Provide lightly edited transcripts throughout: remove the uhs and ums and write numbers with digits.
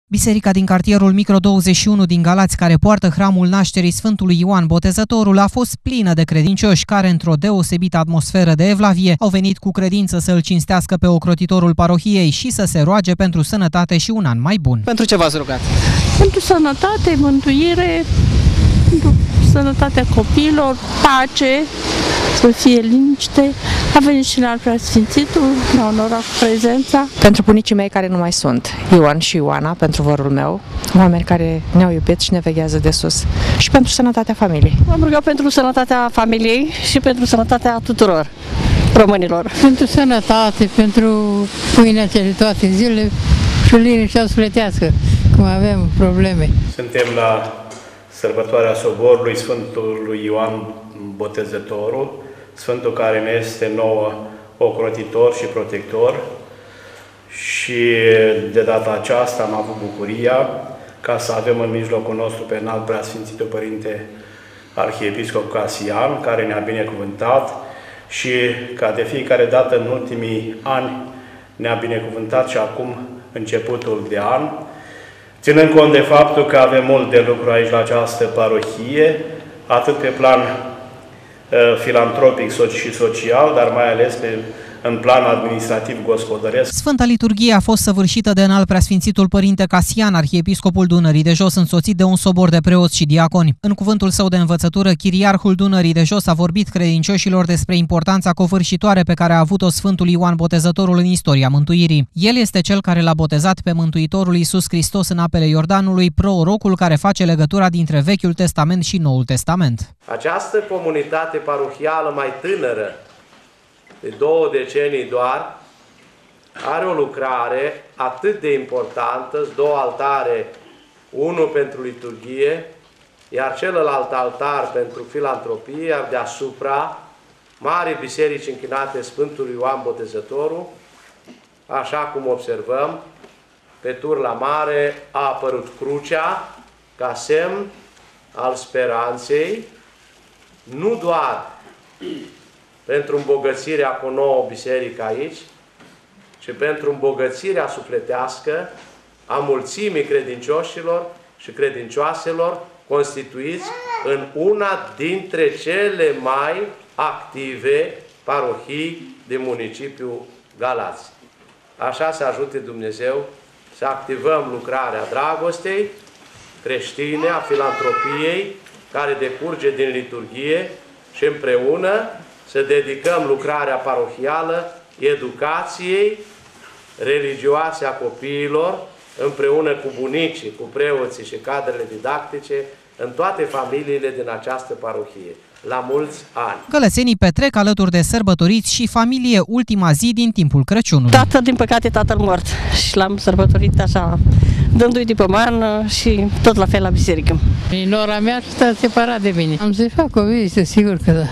Biserica din cartierul Micro21 din Galați, care poartă hramul nașterii Sfântului Ioan Botezătorul, a fost plină de credincioși care, într-o deosebită atmosferă de evlavie, au venit cu credință să îl cinstească pe ocrotitorul parohiei și să se roage pentru sănătate și un an mai bun. Pentru ce v-ați rugat? Pentru sănătate, mântuire, pentru sănătatea copiilor, pace, să fie liniște. A venit și la Preasfințitul, ne-a onorat cu prezența. Pentru bunicii mei care nu mai sunt, Ioan și Ioana, pentru vorul meu, oameni care ne-au iubit și ne veghează de sus, și pentru sănătatea familiei. M-am rugat pentru sănătatea familiei și pentru sănătatea tuturor românilor. Pentru sănătate, pentru pâinea de toate zilele și liniștea sufletească, cum avem probleme. Suntem la sărbătoarea soborului Sfântului Ioan Botezătorul, Sfântul care ne este nouă ocrotitor și protector, și de data aceasta am avut bucuria ca să avem în mijlocul nostru pe înalt preasfințitul Părinte Arhiepiscop Casian, care ne-a binecuvântat și ca de fiecare dată în ultimii ani ne-a binecuvântat și acum începutul de an, ținând cont de faptul că avem mult de lucru aici la această parohie, atât pe plan filantropic și social, dar mai ales în plan administrativ-gospodăresc. Sfânta Liturghie a fost săvârșită de înalt preasfințitul Părinte Casian, arhiepiscopul Dunării de Jos, însoțit de un sobor de preoți și diaconi. În cuvântul său de învățătură, chiriarhul Dunării de Jos a vorbit credincioșilor despre importanța covârșitoare pe care a avut-o Sfântul Ioan Botezătorul în istoria mântuirii. El este cel care l-a botezat pe Mântuitorul Iisus Hristos în apele Iordanului, prorocul care face legătura dintre Vechiul Testament și Noul Testament. Această comunitate parohială mai tânără, de 2 decenii doar, are o lucrare atât de importantă, 2 altare, unul pentru liturghie, iar celălalt altar pentru filantropie, iar deasupra mari biserici închinate Sfântului Ioan Botezătorul, așa cum observăm, pe Turla Mare a apărut crucea ca semn al speranței, nu doar pentru îmbogățirea cu o nouă biserică aici, ci pentru îmbogățirea sufletească a mulțimii credincioșilor și credincioaselor constituiți în una dintre cele mai active parohii din municipiul Galați. Așa să ajute Dumnezeu să activăm lucrarea dragostei creștine, a filantropiei, care decurge din liturghie, și împreună să dedicăm lucrarea parohială educației religioase a copiilor, împreună cu bunicii, cu preoții și cadrele didactice, în toate familiile din această parohie. La mulți ani! Gălățenii petrec alături de sărbătoriți și familie ultima zi din timpul Crăciunului. Tatăl, din păcate, tatăl mort, și l-am sărbătorit așa, dându-i de pomană și tot la fel la biserică. Nora mea stă separat de mine. Am să-i fac o vizită, sigur că da.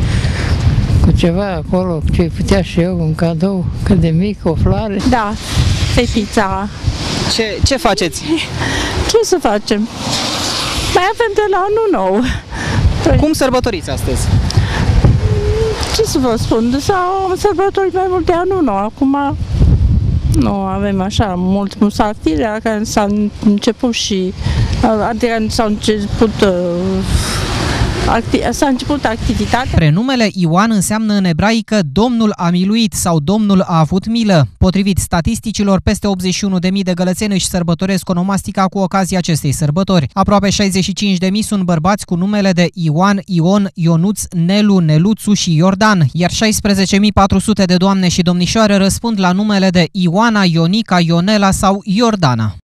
Cu ceva acolo, ce putea și eu, un cadou, cât de mic, o floare. Da, fetița. Ce faceți? Ce să facem? Mai avem de la anul nou. Cum sărbătoriți astăzi? Ce să vă spun? S-au sărbătorit mai multe anul nou. Acum nu avem așa mult musafiri, care s-a început și adică s-a început activitatea. Prenumele Ioan înseamnă în ebraică Domnul a miluit sau Domnul a avut milă. Potrivit statisticilor, peste 81.000 de gălățeni își sărbătoresc onomastica cu ocazia acestei sărbători. Aproape 65.000 sunt bărbați cu numele de Ioan, Ion, Ionuț, Nelu, Neluțu și Iordan, iar 16.400 de doamne și domnișoare răspund la numele de Ioana, Ionica, Ionela sau Iordana.